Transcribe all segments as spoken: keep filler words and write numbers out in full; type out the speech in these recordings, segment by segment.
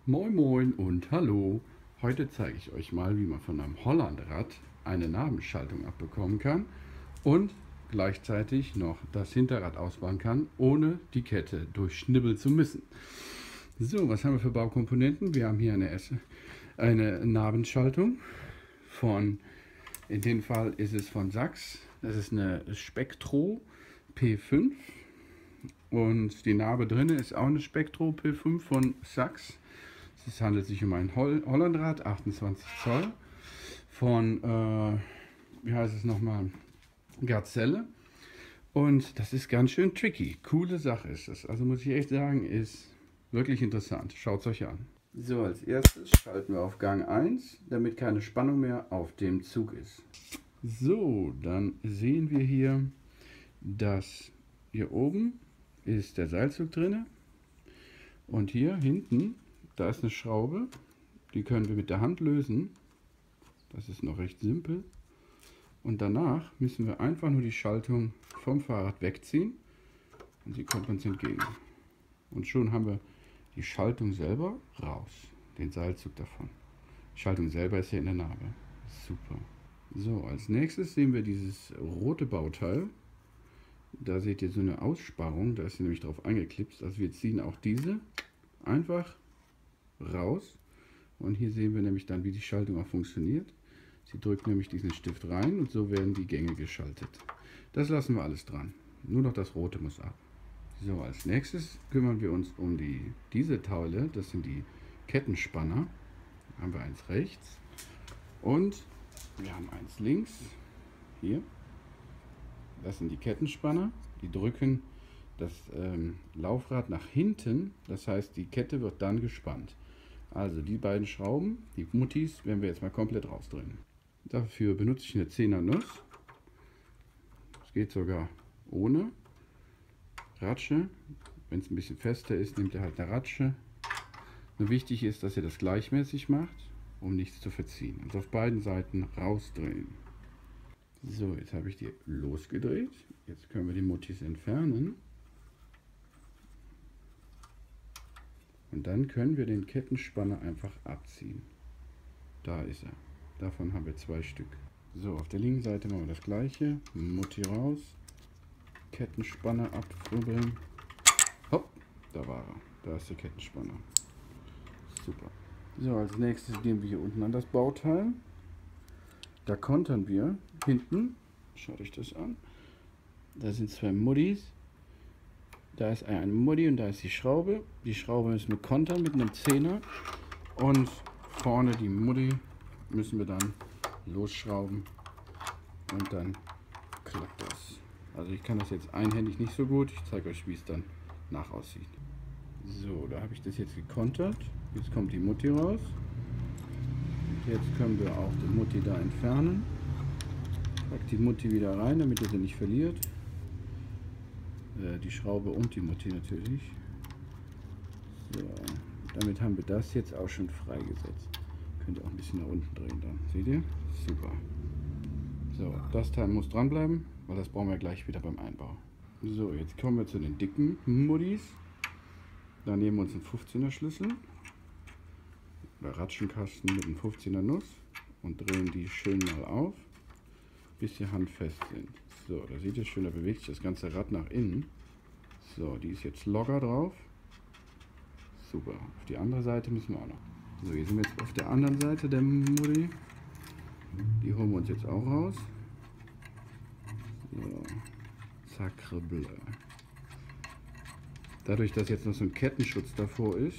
Moin Moin und hallo! Heute zeige ich euch mal, wie man von einem Hollandrad eine Nabenschaltung abbekommen kann und gleichzeitig noch das Hinterrad ausbauen kann, ohne die Kette durch Schnibbel zu müssen. So, was haben wir für Baukomponenten? Wir haben hier eine, eine Nabenschaltung von, in dem Fall ist es von Sachs, das ist eine Spektro P fünf und die Narbe drin ist auch eine Spektro P fünf von Sachs. Es handelt sich um ein Hol Hollandrad, achtundzwanzig Zoll, von, äh, wie heißt es nochmal, Gazelle. Und das ist ganz schön tricky. Coole Sache ist das. Also muss ich echt sagen, ist wirklich interessant. Schaut es euch an. So, als erstes schalten wir auf Gang eins, damit keine Spannung mehr auf dem Zug ist. So, dann sehen wir hier, dass hier oben ist der Seilzug drin. Und hier hinten, da ist eine Schraube, die können wir mit der Hand lösen. Das ist noch recht simpel. Und danach müssen wir einfach nur die Schaltung vom Fahrrad wegziehen und sie kommt uns entgegen. Und schon haben wir die Schaltung selber raus, den Seilzug davon. Die Schaltung selber ist hier in der Narbe. Super. So, als nächstes sehen wir dieses rote Bauteil. Da seht ihr so eine Aussparung, da ist sie nämlich drauf eingeklipst. Also wir ziehen auch diese einfach raus und hier sehen wir nämlich dann, wie die Schaltung auch funktioniert. Sie drückt nämlich diesen Stift rein und so werden die Gänge geschaltet. Das lassen wir alles dran. Nur noch das rote muss ab. So, als nächstes kümmern wir uns um die, diese Teile. Das sind die Kettenspanner. Da haben wir eins rechts und wir haben eins links. Hier. Das sind die Kettenspanner. Die drücken das ähm, Laufrad nach hinten. Das heißt, die Kette wird dann gespannt. Also die beiden Schrauben, die Muttis, werden wir jetzt mal komplett rausdrehen. Dafür benutze ich eine Zehner Nuss. Es geht sogar ohne Ratsche. Wenn es ein bisschen fester ist, nehmt ihr halt eine Ratsche. Nur wichtig ist, dass ihr das gleichmäßig macht, um nichts zu verziehen. Also auf beiden Seiten rausdrehen. So, jetzt habe ich die losgedreht. Jetzt können wir die Muttis entfernen. Und dann können wir den Kettenspanner einfach abziehen. Da ist er. Davon haben wir zwei Stück. So, auf der linken Seite machen wir das gleiche. Mutti raus. Kettenspanner abfribbeln. Hopp, da war er. Da ist der Kettenspanner. Super. So, als nächstes gehen wir hier unten an das Bauteil. Da kontern wir hinten. Schaut euch das an. Da sind zwei Muttis. Da ist ein Mutti und da ist die Schraube. Die Schraube müssen wir kontern mit einem Zehner. Und vorne die Mutti müssen wir dann losschrauben. Und dann klappt das. Also ich kann das jetzt einhändig nicht so gut. Ich zeige euch, wie es dann nach aussieht. So, da habe ich das jetzt gekontert. Jetzt kommt die Mutti raus. Und jetzt können wir auch die Mutti da entfernen. Pack die Mutti wieder rein, damit ihr sie nicht verliert. Die Schraube und die Mutti natürlich. So, damit haben wir das jetzt auch schon freigesetzt. Könnt ihr auch ein bisschen nach unten drehen dann. Seht ihr? Super. So, das Teil muss dranbleiben, weil das brauchen wir gleich wieder beim Einbau. So, jetzt kommen wir zu den dicken Muttis. Da nehmen wir uns einen fünfzehner Schlüssel oder Ratschenkasten mit einem fünfzehner Nuss und drehen die schön mal auf, bis sie handfest sind. So, da seht ihr schön, da bewegt sich das ganze Rad nach innen. So, die ist jetzt locker drauf. Super. Auf die andere Seite müssen wir auch noch. So, hier sind wir jetzt auf der anderen Seite der Mutti. Die holen wir uns jetzt auch raus. So, sacre bleu. Dadurch, dass jetzt noch so ein Kettenschutz davor ist,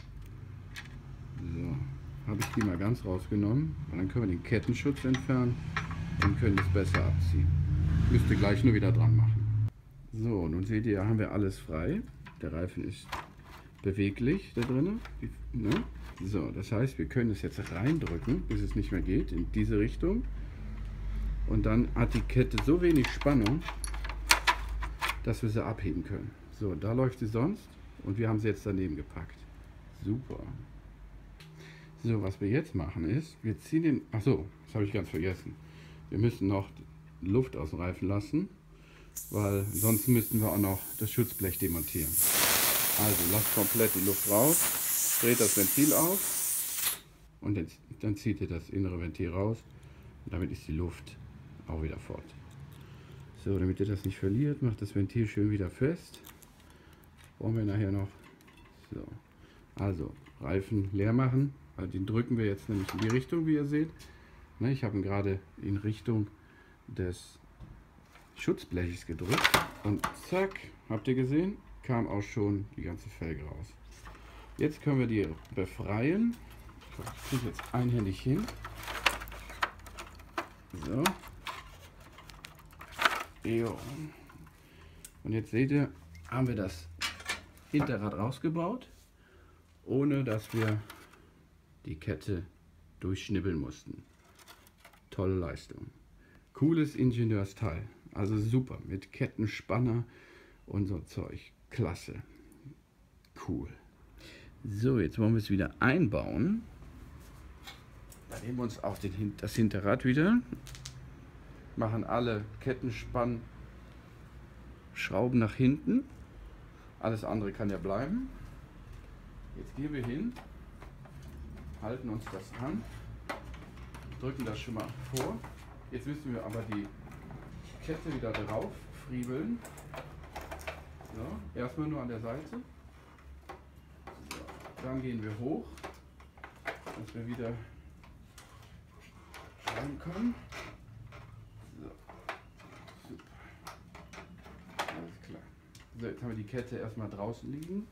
so, habe ich die mal ganz rausgenommen. Und dann können wir den Kettenschutz entfernen und können das besser abziehen. Müsst ihr gleich nur wieder dran machen. So, nun seht ihr, haben wir alles frei. Der Reifen ist beweglich da drin. Ne? So, das heißt, wir können es jetzt reindrücken, bis es nicht mehr geht, in diese Richtung. Und dann hat die Kette so wenig Spannung, dass wir sie abheben können. So, da läuft sie sonst und wir haben sie jetzt daneben gepackt. Super. So, was wir jetzt machen ist, wir ziehen den... Achso, das habe ich ganz vergessen. Wir müssen noch Luft aus dem Reifen lassen, weil sonst müssten wir auch noch das Schutzblech demontieren. Also lasst komplett die Luft raus. dreht das Ventil auf und jetzt, dann zieht ihr das innere Ventil raus und damit ist die Luft auch wieder fort. So, damit ihr das nicht verliert, macht das Ventil schön wieder fest. Brauchen wir nachher noch. So, also Reifen leer machen. Also den drücken wir jetzt nämlich in die Richtung, wie ihr seht. Ne, ich habe ihn gerade in Richtung des Schutzbleches gedrückt und zack, habt ihr gesehen, kam auch schon die ganze Felge raus. Jetzt können wir die befreien. Ich kriege jetzt einhändig hin. So. Jo. Und jetzt seht ihr, haben wir das Hinterrad rausgebaut, ohne dass wir die Kette durchschnibbeln mussten. Tolle Leistung. Cooles Ingenieursteil. Also super, mit Kettenspanner und so Zeug. Klasse. Cool. So, jetzt wollen wir es wieder einbauen. Dann nehmen wir uns auch den, das Hinterrad wieder. Machen alle Kettenspannschrauben nach hinten. Alles andere kann ja bleiben. Jetzt gehen wir hin, halten uns das an, drücken das schon mal vor. Jetzt müssen wir aber die Kette wieder drauf friebeln. So, erstmal nur an der Seite. So, dann gehen wir hoch, dass wir wieder rein können. So, super. Alles klar. So, jetzt haben wir die Kette erstmal draußen liegen.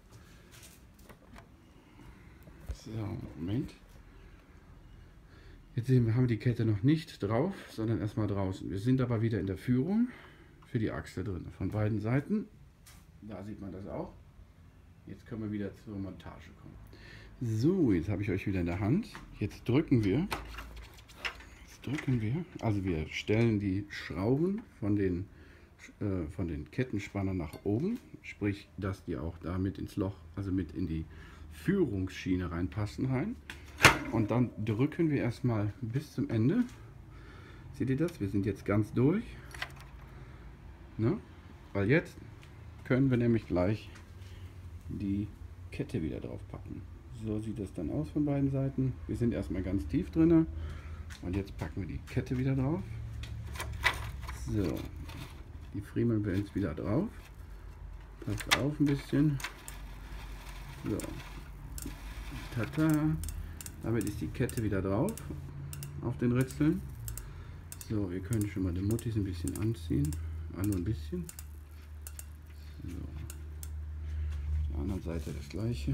So, Moment. Jetzt sehen wir, haben wir die Kette noch nicht drauf, sondern erstmal draußen. Wir sind aber wieder in der Führung für die Achse drin. Von beiden Seiten. Da sieht man das auch. Jetzt können wir wieder zur Montage kommen. So, jetzt habe ich euch wieder in der Hand. Jetzt drücken wir. Jetzt drücken wir. Also wir stellen die Schrauben von den, äh, von den Kettenspannern nach oben. Sprich, dass die auch da mit ins Loch, also mit in die Führungsschiene reinpassen rein. Und dann drücken wir erstmal bis zum Ende. Seht ihr das? Wir sind jetzt ganz durch. Ne? Weil jetzt können wir nämlich gleich die Kette wieder drauf packen. So sieht das dann aus von beiden Seiten. Wir sind erstmal ganz tief drin. Und jetzt packen wir die Kette wieder drauf. So, die friemeln wir jetzt wieder drauf. Passt auf ein bisschen. So. Tata. Damit ist die Kette wieder drauf auf den Ritzeln. So, wir können schon mal den Muttis ein bisschen anziehen. Ah, nur ein bisschen. So. Auf der anderen Seite das gleiche.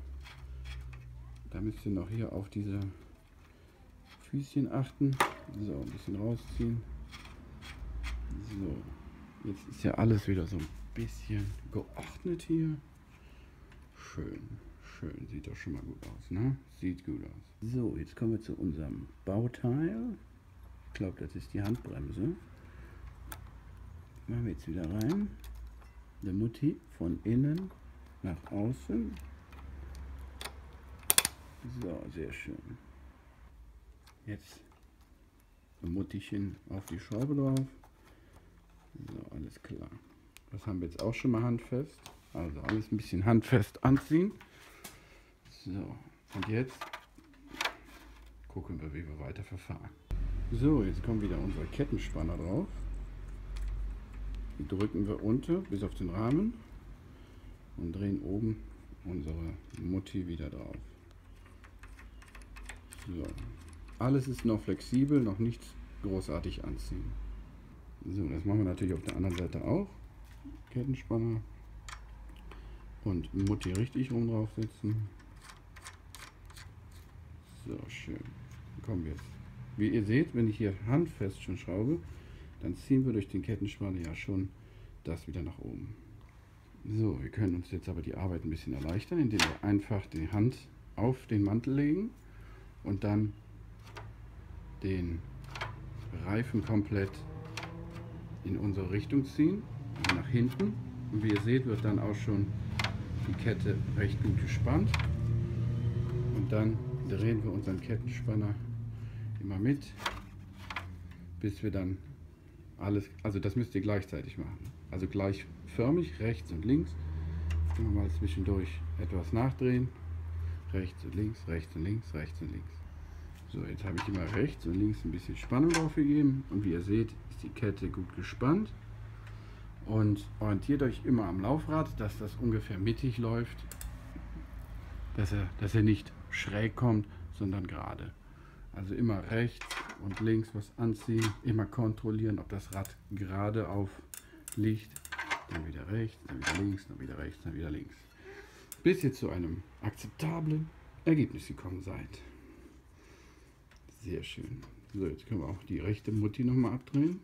Da müsst ihr noch hier auf diese Füßchen achten. So, ein bisschen rausziehen. So, jetzt ist ja alles wieder so ein bisschen geordnet hier. Schön. Schön, sieht doch schon mal gut aus, ne? Sieht gut aus. So, jetzt kommen wir zu unserem Bauteil. Ich glaube, das ist die Handbremse. Machen wir jetzt wieder rein. Der Mutti von innen nach außen. So, sehr schön. Jetzt ein Muttichen auf die Schraube drauf. So, alles klar. Das haben wir jetzt auch schon mal handfest. Also alles ein bisschen handfest anziehen. So, und jetzt gucken wir, wie wir weiter verfahren. So, jetzt kommen wieder unsere Kettenspanner drauf. Die drücken wir unten bis auf den Rahmen und drehen oben unsere Mutti wieder drauf. So, alles ist noch flexibel, noch nichts großartig anziehen. So, das machen wir natürlich auf der anderen Seite auch. Kettenspanner und Mutti richtig rum draufsetzen. So, schön. Dann kommen wir jetzt. Wie ihr seht, wenn ich hier handfest schon schraube, dann ziehen wir durch den Kettenspanner ja schon das wieder nach oben. So, wir können uns jetzt aber die Arbeit ein bisschen erleichtern, indem wir einfach die Hand auf den Mantel legen und dann den Reifen komplett in unsere Richtung ziehen, nach hinten. Und wie ihr seht, wird dann auch schon die Kette recht gut gespannt. Und dann drehen wir unseren Kettenspanner immer mit, bis wir dann alles, also das müsst ihr gleichzeitig machen. Also gleichförmig, rechts und links. Immer mal zwischendurch etwas nachdrehen. rechts und links, rechts und links, rechts und links. So, jetzt habe ich immer rechts und links ein bisschen Spannung drauf gegeben und wie ihr seht, ist die Kette gut gespannt. Und orientiert euch immer am Laufrad, dass das ungefähr mittig läuft, dass er, dass er nicht schräg kommt, sondern gerade. Also immer rechts und links was anziehen, immer kontrollieren, ob das Rad gerade auf liegt, dann wieder rechts, dann wieder links, dann wieder rechts, dann wieder links. Bis ihr zu einem akzeptablen Ergebnis gekommen seid. Sehr schön. So, jetzt können wir auch die rechte Mutti nochmal abdrehen,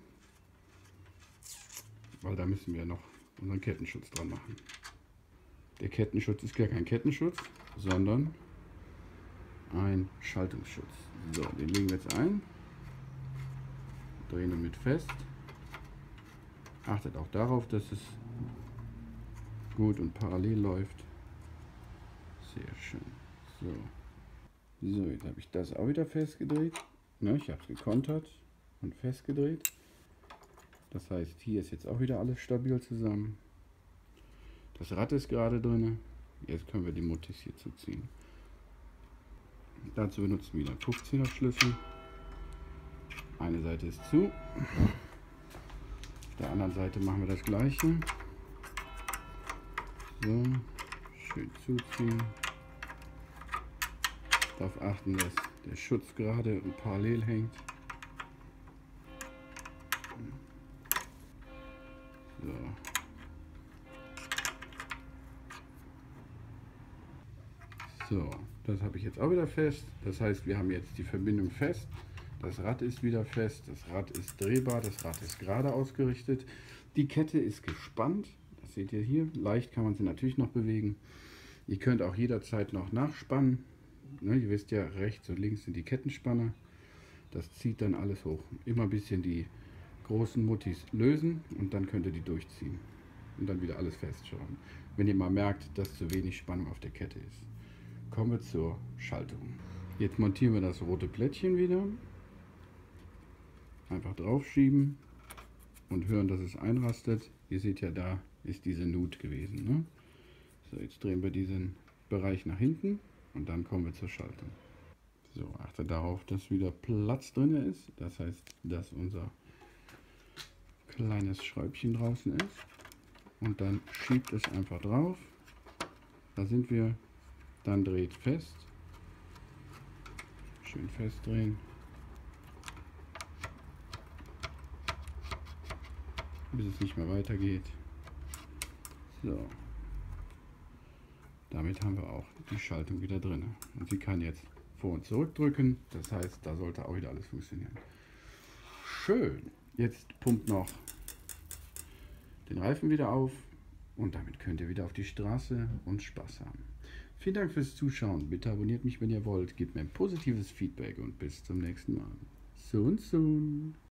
weil da müssen wir noch unseren Kettenschutz dran machen. Der Kettenschutz ist gar kein Kettenschutz, sondern ein Schaltungsschutz. So, den legen wir jetzt ein, drehen damit fest. Achtet auch darauf, dass es gut und parallel läuft. Sehr schön. So. So, jetzt habe ich das auch wieder festgedreht. Ne, ich habe es gekontert und festgedreht. Das heißt, hier ist jetzt auch wieder alles stabil zusammen. Das Rad ist gerade drin. Jetzt können wir die Muttis hier zuziehen. Dazu benutzen wir wieder einen fünfzehner Schlüssel. Eine Seite ist zu. Auf der anderen Seite machen wir das gleiche. So, schön zuziehen. Darauf achten, dass der Schutz gerade und parallel hängt. So. So, das habe ich jetzt auch wieder fest. Das heißt, wir haben jetzt die Verbindung fest. Das Rad ist wieder fest. Das Rad ist drehbar. Das Rad ist gerade ausgerichtet. Die Kette ist gespannt. Das seht ihr hier. Leicht kann man sie natürlich noch bewegen. Ihr könnt auch jederzeit noch nachspannen. Ne, ihr wisst ja, rechts und links sind die Kettenspanner. Das zieht dann alles hoch. Immer ein bisschen die großen Muttis lösen und dann könnt ihr die durchziehen. Und dann wieder alles festschrauben. Wenn ihr mal merkt, dass zu wenig Spannung auf der Kette ist. Kommen wir zur Schaltung. Jetzt montieren wir das rote Plättchen wieder. Einfach draufschieben und hören, dass es einrastet. Ihr seht ja, da ist diese Nut gewesen. Ne? So, jetzt drehen wir diesen Bereich nach hinten und dann kommen wir zur Schaltung. So, achte darauf, dass wieder Platz drin ist. Das heißt, dass unser kleines Schräubchen draußen ist. Und dann schiebt es einfach drauf. Da sind wir. Dann dreht fest. Schön festdrehen. Bis es nicht mehr weitergeht. So. Damit haben wir auch die Schaltung wieder drin. Und sie kann jetzt vor und zurück drücken. Das heißt, da sollte auch wieder alles funktionieren. Schön. Jetzt pumpt noch den Reifen wieder auf. Und damit könnt ihr wieder auf die Straße und Spaß haben. Vielen Dank fürs Zuschauen. Bitte abonniert mich, wenn ihr wollt. Gebt mir ein positives Feedback und bis zum nächsten Mal. Soon, soon.